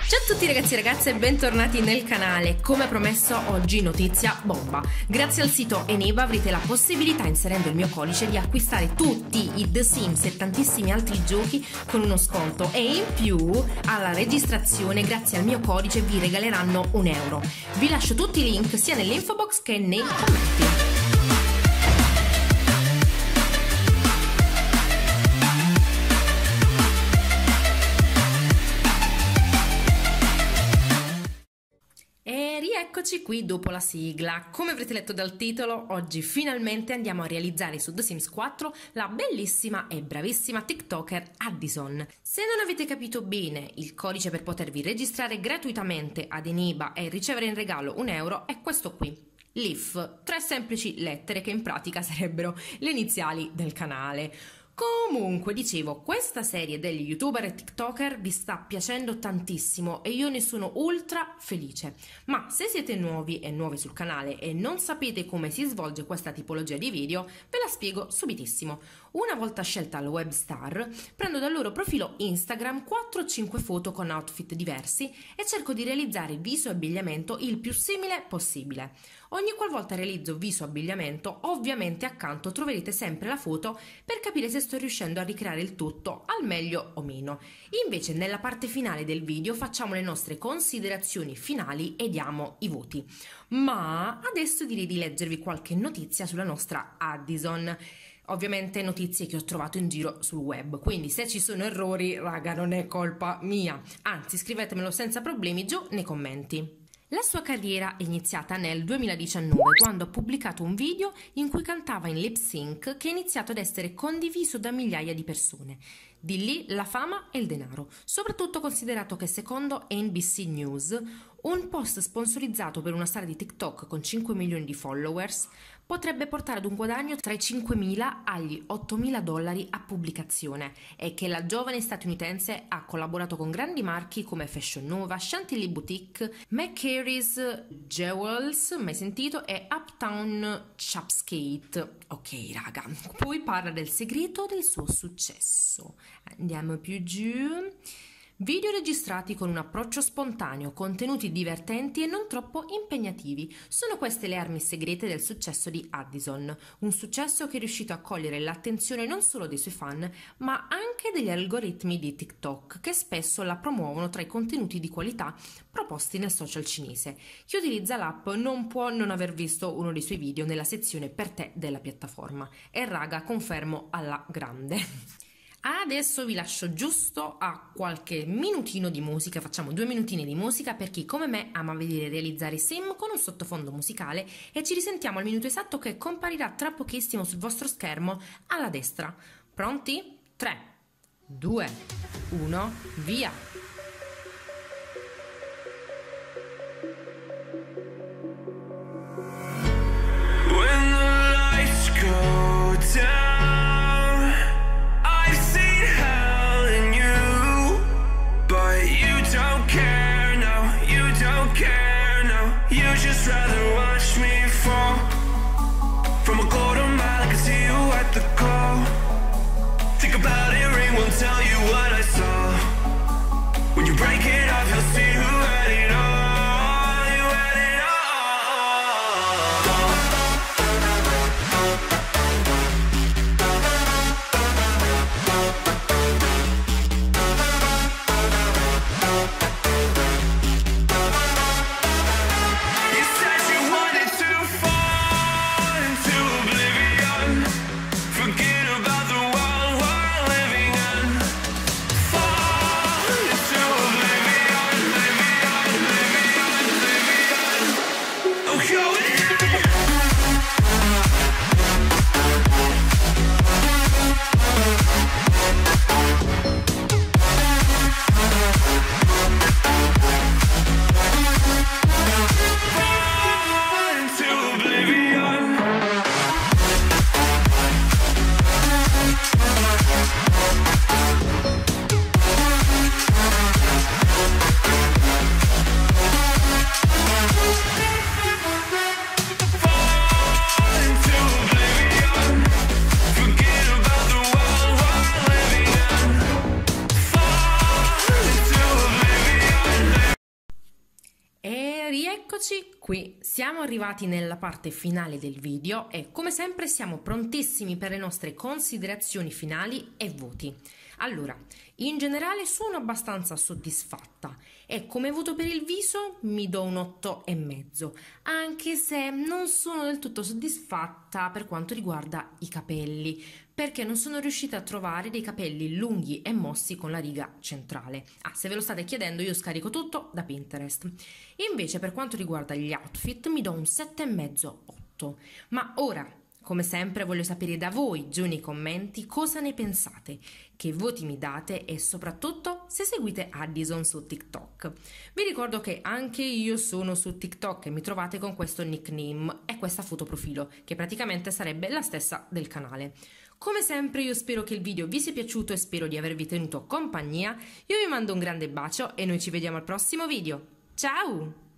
Ciao a tutti ragazzi e ragazze e bentornati nel canale. Come promesso oggi notizia bomba. Grazie al sito Eneba avrete la possibilità, inserendo il mio codice, di acquistare tutti i The Sims e tantissimi altri giochi con uno sconto, e in più alla registrazione grazie al mio codice vi regaleranno €1. Vi lascio tutti i link sia nell'info box che nei commenti. Eccoci qui dopo la sigla. Come avrete letto dal titolo, oggi finalmente andiamo a realizzare su The Sims 4 la bellissima e bravissima TikToker Addison. Se non avete capito bene, il codice per potervi registrare gratuitamente ad Eneba e ricevere in regalo €1 è questo qui. LIF, 3 semplici lettere che in pratica sarebbero le iniziali del canale. Comunque, dicevo, questa serie degli youtuber e tiktoker vi sta piacendo tantissimo e io ne sono ultra felice. Ma se siete nuovi e nuove sul canale e non sapete come si svolge questa tipologia di video, ve la spiego subitissimo. Una volta scelta la web star, prendo dal loro profilo Instagram 4-5 foto con outfit diversi e cerco di realizzare viso e abbigliamento il più simile possibile. Ogni qualvolta realizzo viso o abbigliamento, ovviamente accanto troverete sempre la foto per capire se sto riuscendo a ricreare il tutto al meglio o meno. Invece nella parte finale del video facciamo le nostre considerazioni finali e diamo i voti. Ma adesso direi di leggervi qualche notizia sulla nostra Addison. Ovviamente notizie che ho trovato in giro sul web, quindi se ci sono errori, raga, non è colpa mia. Anzi, scrivetemelo senza problemi giù nei commenti. La sua carriera è iniziata nel 2019, quando ha pubblicato un video in cui cantava in lip sync, che è iniziato ad essere condiviso da migliaia di persone. Di lì la fama e il denaro, soprattutto considerato che secondo NBC News un post sponsorizzato per una star di TikTok con 5 milioni di followers potrebbe portare ad un guadagno tra i $5.000 agli $8.000 a pubblicazione, e che la giovane statunitense ha collaborato con grandi marchi come Fashion Nova, Chantilly Boutique, McCary's Jewels, mai sentito, e Uptown Chapskate. Ok raga, poi parla del segreto del suo successo. Andiamo più giù. Video registrati con un approccio spontaneo, contenuti divertenti e non troppo impegnativi. Sono queste le armi segrete del successo di Addison. Un successo che è riuscito a cogliere l'attenzione non solo dei suoi fan, ma anche degli algoritmi di TikTok, che spesso la promuovono tra i contenuti di qualità proposti nel social cinese. Chi utilizza l'app non può non aver visto uno dei suoi video nella sezione per te della piattaforma. E raga, confermo alla grande. Adesso vi lascio giusto a qualche minutino di musica, facciamo 2 minutini di musica per chi come me ama vedere realizzare sim con un sottofondo musicale, e ci risentiamo al minuto esatto che comparirà tra pochissimo sul vostro schermo alla destra. Pronti? 3, 2, 1, via! When the lights go down, just rather watch me fall from a quarter mile. I can see you at the call. Think about it, ring won't tell you what I saw. When you break it off, you'll see who had it all. You had it all. You said you Rieccoci qui, siamo arrivati nella parte finale del video e come sempre siamo prontissimi per le nostre considerazioni finali e voti. Allora, in generale sono abbastanza soddisfatta e come voto per il viso mi do un 8,5, anche se non sono del tutto soddisfatta per quanto riguarda i capelli, perché non sono riuscita a trovare dei capelli lunghi e mossi con la riga centrale. Se ve lo state chiedendo, io scarico tutto da Pinterest. Invece per quanto riguarda gli outfit mi do un 7,5-8. Ma ora, come sempre, voglio sapere da voi giù nei commenti cosa ne pensate, che voti mi date e soprattutto se seguite Addison su TikTok. Vi ricordo che anche io sono su TikTok e mi trovate con questo nickname e questa foto profilo, che praticamente sarebbe la stessa del canale. Come sempre io spero che il video vi sia piaciuto e spero di avervi tenuto compagnia. Io vi mando un grande bacio e noi ci vediamo al prossimo video. Ciao!